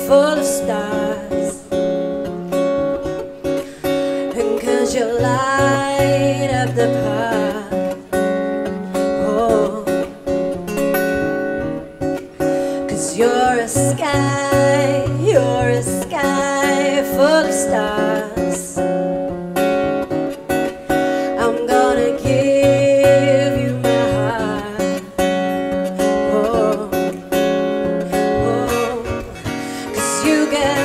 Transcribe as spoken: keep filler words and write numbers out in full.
full of stars, and 'cause you light up the park, oh, 'cause you're a sky, you're a sky full of stars. I'm gonna give you my heart, oh, oh, 'cause you got